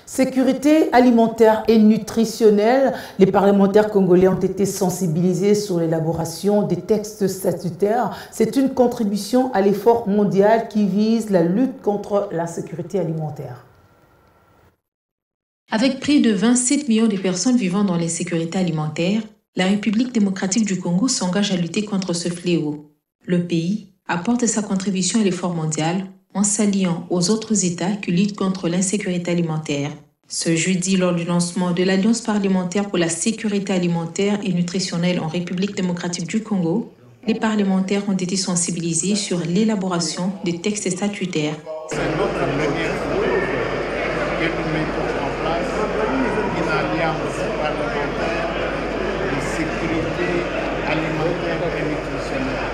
Sécurité alimentaire et nutritionnelle, les parlementaires congolais ont été sensibilisés sur l'élaboration des textes statutaires. C'est une contribution à l'effort mondial qui vise la lutte contre l'insécurité alimentaire. Avec près de 27 millions de personnes vivant dans l'insécurité alimentaire, la République démocratique du Congo s'engage à lutter contre ce fléau. Le pays apporte sa contribution à l'effort mondial en s'alliant aux autres États qui luttent contre l'insécurité alimentaire. Ce jeudi, lors du lancement de l'Alliance parlementaire pour la sécurité alimentaire et nutritionnelle en République démocratique du Congo, les parlementaires ont été sensibilisés sur l'élaboration des textes statutaires. C'est notre première fois que nous mettons en place une alliance parlementaire de sécurité alimentaire et nutritionnelle.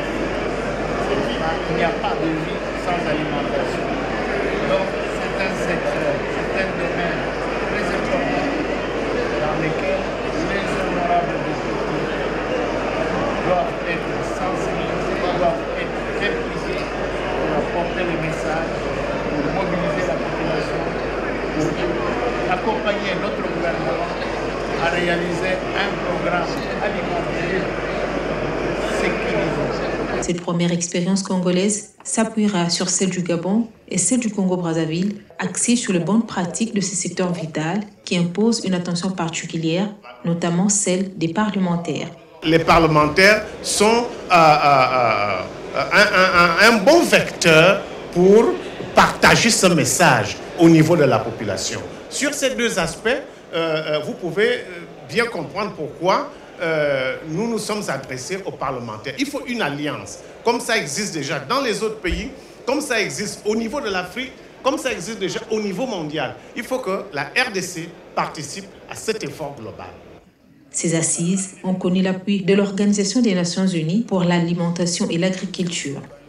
Il n'y a pas de vie sans alimentation. Donc c'est un secteur, c'est un domaine très important dans lequel les honorables députés doivent être sensibilisés, doivent être impliqués pour apporter le message, pour mobiliser la population, pour accompagner notre gouvernement à réaliser un programme alimentaire sécurisé. Cette première expérience congolaise s'appuiera sur celle du Gabon et celle du Congo-Brazzaville, axée sur les bonnes pratiques de ce secteur vital qui impose une attention particulière, notamment celle des parlementaires. Les parlementaires sont un bon vecteur pour partager ce message au niveau de la population. Sur ces deux aspects, vous pouvez bien comprendre pourquoi nous nous sommes adressés aux parlementaires. Il faut une alliance, comme ça existe déjà dans les autres pays, comme ça existe au niveau de l'Afrique, comme ça existe déjà au niveau mondial. Il faut que la RDC participe à cet effort global. Ces assises ont connu l'appui de l'Organisation des Nations Unies pour l'alimentation et l'agriculture.